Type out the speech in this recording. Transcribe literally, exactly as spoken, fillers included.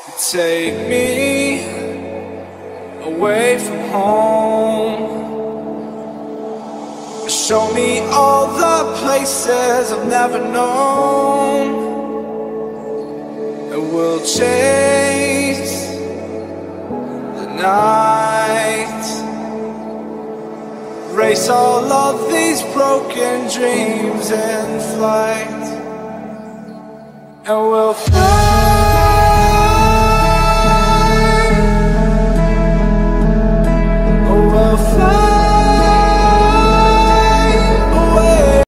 Take me away from home. Show me all the places I've never known, and we'll chase the night, race all of these broken dreams in flight, and we'll fly.